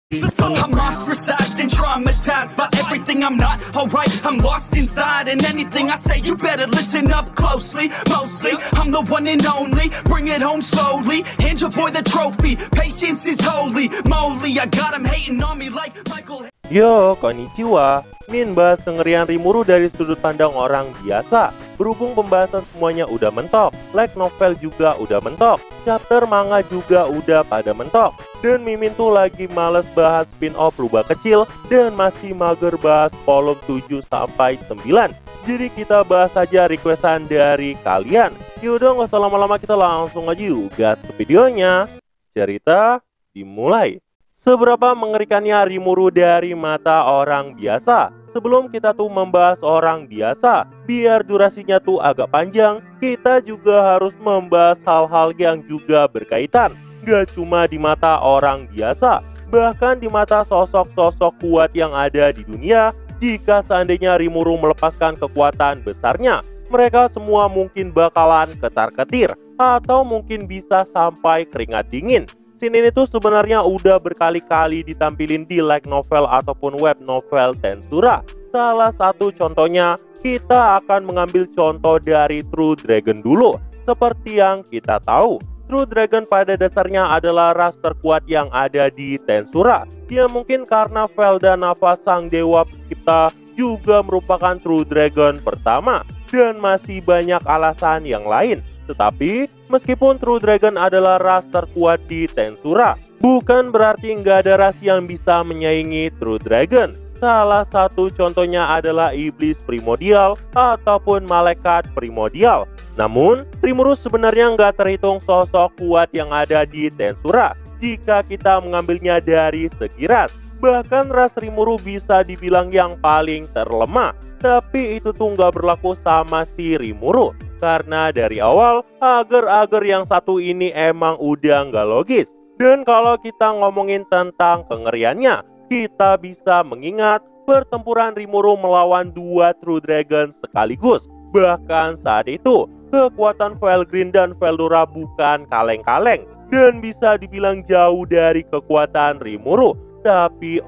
I'm ostracized and traumatized by everything I'm not alright. I'm lost inside, and anything I say you better listen up closely. Mostly, I'm the one and only. Bring it home slowly. Hand your boy the trophy. Patience is holy moly. I got him hating on me like Michael. Yo, konnichiwa. Min bahas kengerian Rimuru dari sudut pandang orang biasa. Berhubung pembahasan semuanya udah mentok, light novel juga udah mentok, chapter manga juga udah pada mentok, dan Mimin tuh lagi males bahas spin-off Rubah Kecil dan masih mager bahas volume 7 sampai 9. Jadi kita bahas aja requestan dari kalian. Yaudah, nggak usah lama-lama, kita langsung aja yuk gas ke videonya. Cerita dimulai. Seberapa mengerikannya Rimuru dari mata orang biasa? Sebelum kita tuh membahas orang biasa, biar durasinya tuh agak panjang, kita juga harus membahas hal-hal yang juga berkaitan. Gak cuma di mata orang biasa, bahkan di mata sosok-sosok kuat yang ada di dunia. Jika seandainya Rimuru melepaskan kekuatan besarnya, mereka semua mungkin bakalan ketar-ketir, atau mungkin bisa sampai keringat dingin. Scene ini tuh sebenarnya udah berkali-kali ditampilin di light novel ataupun web novel Tensura. Salah satu contohnya, kita akan mengambil contoh dari True Dragon dulu. Seperti yang kita tahu, True Dragon pada dasarnya adalah ras terkuat yang ada di Tensura. Ya mungkin karena Velda Nava sang dewa pencipta juga merupakan True Dragon pertama, dan masih banyak alasan yang lain. Tetapi, meskipun True Dragon adalah ras terkuat di Tensura, bukan berarti nggak ada ras yang bisa menyaingi True Dragon. Salah satu contohnya adalah Iblis Primordial ataupun Malaikat Primordial. Namun, Rimuru sebenarnya nggak terhitung sosok kuat yang ada di Tensura jika kita mengambilnya dari segi ras. Bahkan ras Rimuru bisa dibilang yang paling terlemah. Tapi itu tuh nggak berlaku sama si Rimuru. Karena dari awal, agar-agar yang satu ini emang udah nggak logis. Dan kalau kita ngomongin tentang kengeriannya, kita bisa mengingat pertempuran Rimuru melawan dua True Dragon sekaligus. Bahkan saat itu, kekuatan Felgreen dan Veldora bukan kaleng-kaleng. Dan bisa dibilang jauh dari kekuatan Rimuru. Tapi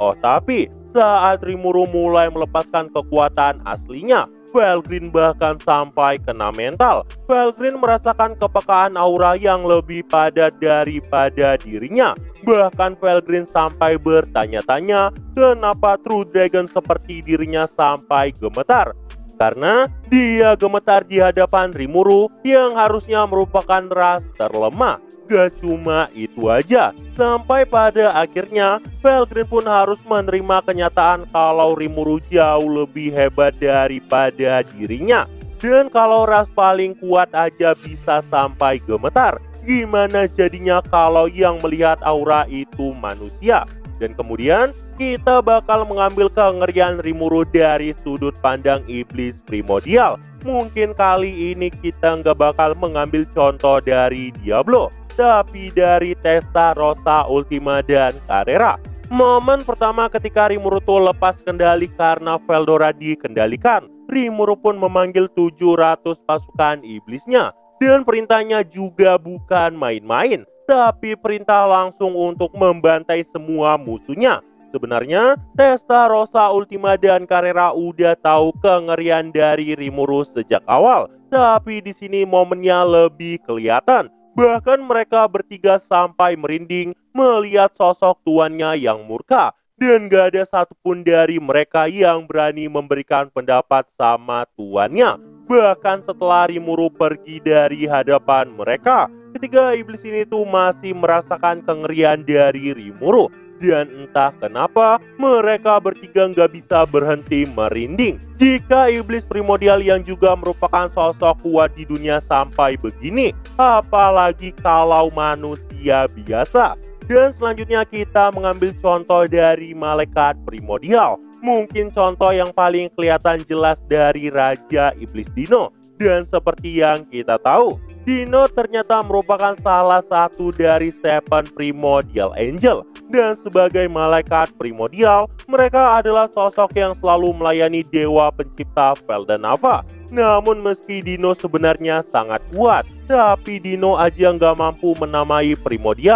saat Rimuru mulai melepaskan kekuatan aslinya, Felgreen bahkan sampai kena mental. Felgreen merasakan kepekaan aura yang lebih padat daripada dirinya. Bahkan Felgreen sampai bertanya-tanya kenapa True Dragon seperti dirinya sampai gemetar. Karena dia gemetar di hadapan Rimuru yang harusnya merupakan ras terlemah. Gak cuma itu aja, sampai pada akhirnya Felgreen pun harus menerima kenyataan kalau Rimuru jauh lebih hebat daripada dirinya. Dan kalau ras paling kuat aja bisa sampai gemetar, gimana jadinya kalau yang melihat aura itu manusia? Dan kemudian kita bakal mengambil kengerian Rimuru dari sudut pandang Iblis Primordial. Mungkin kali ini kita nggak bakal mengambil contoh dari Diablo, tapi dari Testarossa Ultima dan Carrera. Momen pertama ketika Rimuru tuh lepas kendali karena Veldora dikendalikan, Rimuru pun memanggil 700 pasukan iblisnya. Dan perintahnya juga bukan main-main, tapi perintah langsung untuk membantai semua musuhnya. Sebenarnya, Testarossa Ultima dan Carrera udah tahu kengerian dari Rimuru sejak awal, tapi di sini momennya lebih kelihatan. Bahkan mereka bertiga sampai merinding melihat sosok tuannya yang murka. Dan gak ada satupun dari mereka yang berani memberikan pendapat sama tuannya. Bahkan setelah Rimuru pergi dari hadapan mereka, ketiga iblis ini tuh masih merasakan kengerian dari Rimuru. Dan entah kenapa mereka bertiga nggak bisa berhenti merinding. Jika Iblis Primordial yang juga merupakan sosok kuat di dunia sampai begini, apalagi kalau manusia biasa. Dan selanjutnya kita mengambil contoh dari Malaikat Primordial. Mungkin contoh yang paling kelihatan jelas dari Raja Iblis Dino. Dan seperti yang kita tahu, Dino ternyata merupakan salah satu dari Seven Primordial Angel. Dan sebagai malaikat primordial, mereka adalah sosok yang selalu melayani dewa pencipta Velda Nava. Namun meski Dino sebenarnya sangat kuat, tapi Dino aja nggak mampu menamai primordial.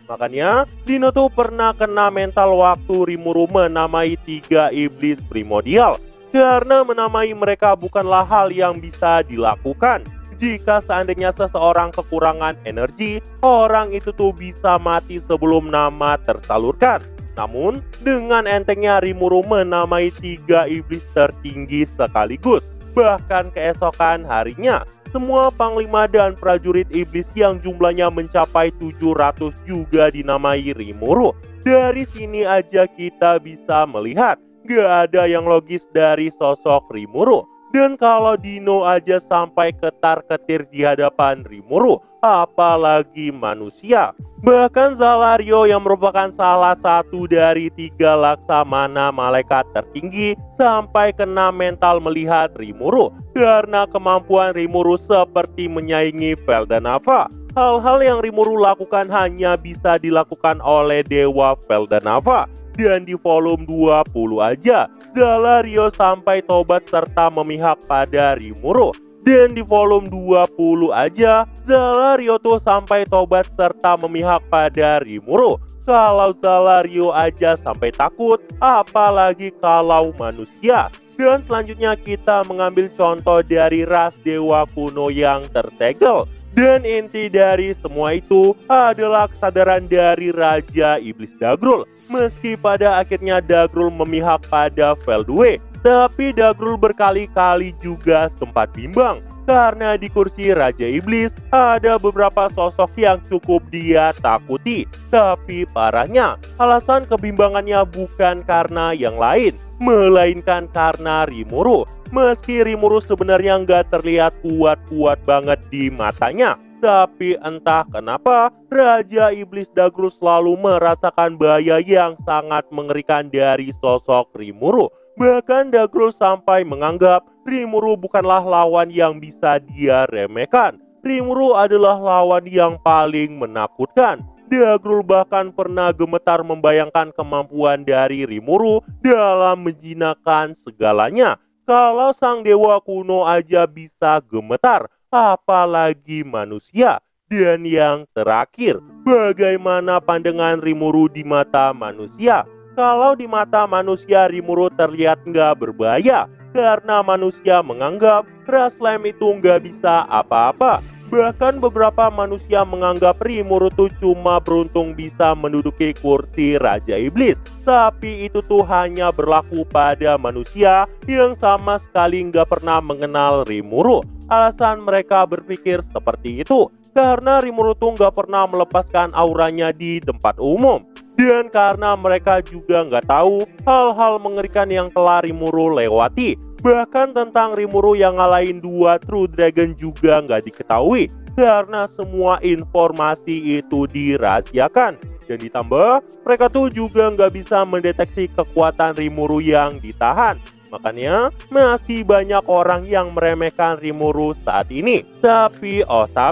Makanya, Dino tuh pernah kena mental waktu Rimuru menamai 3 iblis primordial. Karena menamai mereka bukanlah hal yang bisa dilakukan. Jika seandainya seseorang kekurangan energi, orang itu tuh bisa mati sebelum nama tersalurkan. Namun, dengan entengnya Rimuru menamai 3 iblis tertinggi sekaligus. Bahkan keesokan harinya, semua panglima dan prajurit iblis yang jumlahnya mencapai 700 juga dinamai Rimuru. Dari sini aja kita bisa melihat, gak ada yang logis dari sosok Rimuru. Dan kalau Dino aja sampai ketar-ketir di hadapan Rimuru, apalagi manusia. Bahkan Zalario yang merupakan salah satu dari 3 laksamana malaikat tertinggi sampai kena mental melihat Rimuru. Karena kemampuan Rimuru seperti menyaingi Veldanava. Hal-hal yang Rimuru lakukan hanya bisa dilakukan oleh Dewa Veldanava. Dan di volume 20 aja, Zalario sampai tobat serta memihak pada Rimuru. Dan di volume 20 aja, Zalario tuh sampai tobat serta memihak pada Rimuru. Kalau Zalario aja sampai takut, apalagi kalau manusia. Dan selanjutnya kita mengambil contoh dari ras dewa kuno yang tersegel. Dan inti dari semua itu adalah kesadaran dari Raja Iblis Dagrul. Meski pada akhirnya Dagrul memihak pada Veldue, tapi Dagrul berkali-kali juga sempat bimbang. Karena di kursi Raja Iblis ada beberapa sosok yang cukup dia takuti. Tapi parahnya, alasan kebimbangannya bukan karena yang lain, melainkan karena Rimuru. Meski Rimuru sebenarnya nggak terlihat kuat-kuat banget di matanya, tapi entah kenapa Raja Iblis Dagrul selalu merasakan bahaya yang sangat mengerikan dari sosok Rimuru. Bahkan Dagrul sampai menganggap Rimuru bukanlah lawan yang bisa dia remehkan. Rimuru adalah lawan yang paling menakutkan. Dagrul bahkan pernah gemetar membayangkan kemampuan dari Rimuru dalam menjinakkan segalanya. Kalau sang dewa kuno aja bisa gemetar, apalagi manusia. Dan yang terakhir, bagaimana pandangan Rimuru di mata manusia? Kalau di mata manusia Rimuru terlihat nggak berbahaya, karena manusia menganggap ras slime itu nggak bisa apa-apa. Bahkan beberapa manusia menganggap Rimuru tuh cuma beruntung bisa menduduki kursi Raja Iblis. Tapi itu tuh hanya berlaku pada manusia yang sama sekali nggak pernah mengenal Rimuru. Alasan mereka berpikir seperti itu karena Rimuru tuh nggak pernah melepaskan auranya di tempat umum. Dan karena mereka juga nggak tahu hal-hal mengerikan yang telah Rimuru lewati. Bahkan tentang Rimuru yang ngalahin 2 True Dragon juga nggak diketahui. Karena semua informasi itu dirahasiakan. Dan ditambah, mereka tuh juga nggak bisa mendeteksi kekuatan Rimuru yang ditahan. Makanya masih banyak orang yang meremehkan Rimuru saat ini. Tapi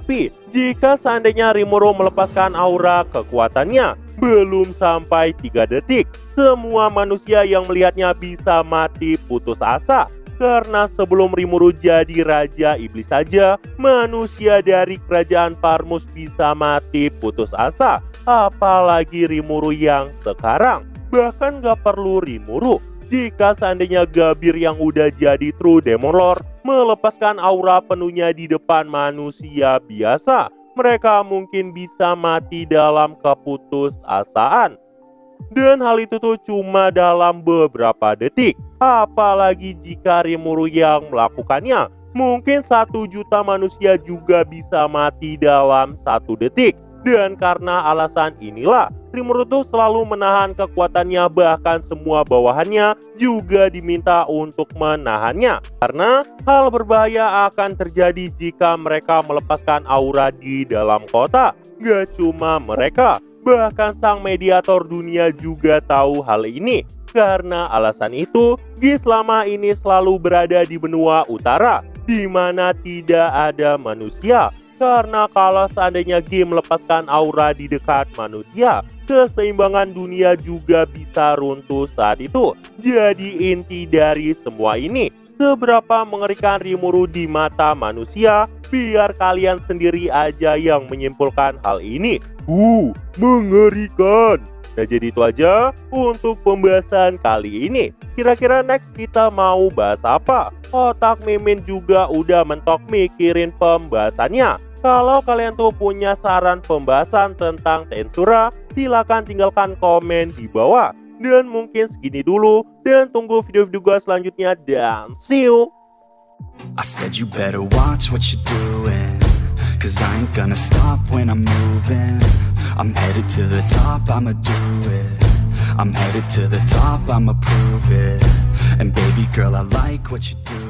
jika seandainya Rimuru melepaskan aura kekuatannya belum sampai 3 detik, semua manusia yang melihatnya bisa mati putus asa. Karena sebelum Rimuru jadi Raja Iblis saja, manusia dari kerajaan Parmus bisa mati putus asa. Apalagi Rimuru yang sekarang. Bahkan gak perlu Rimuru. Jika seandainya Gabir yang udah jadi True Demon Lord melepaskan aura penuhnya di depan manusia biasa, mereka mungkin bisa mati dalam keputusasaan. Dan hal itu tuh cuma dalam beberapa detik. Apalagi jika Rimuru yang melakukannya, mungkin 1 juta manusia juga bisa mati dalam 1 detik. Dan karena alasan inilah, Rimuru tuh selalu menahan kekuatannya, bahkan semua bawahannya juga diminta untuk menahannya. Karena hal berbahaya akan terjadi jika mereka melepaskan aura di dalam kota. Gak cuma mereka, bahkan sang mediator dunia juga tahu hal ini. Karena alasan itu, Gi selama ini selalu berada di benua utara, di mana tidak ada manusia. Karena kalau seandainya Gi melepaskan aura di dekat manusia, keseimbangan dunia juga bisa runtuh saat itu. Jadi inti dari semua ini, seberapa mengerikan Rimuru di mata manusia, Biar kalian sendiri aja yang menyimpulkan hal ini. Mengerikan. Nah, jadi itu aja untuk pembahasan kali ini. Kira-kira next kita mau bahas apa? Otak Mimin juga udah mentok mikirin pembahasannya. Kalau kalian tuh punya saran pembahasan tentang Tensura, silakan tinggalkan komen di bawah. Dan mungkin segini dulu, dan tunggu video-video gue selanjutnya, dan see you! I said you better watch what you're doing, 'cause I ain't gonna stop when I'm moving. I'm headed to the top, I'ma do it. I'm headed to the top, I'ma prove it. And baby girl, I like what you do.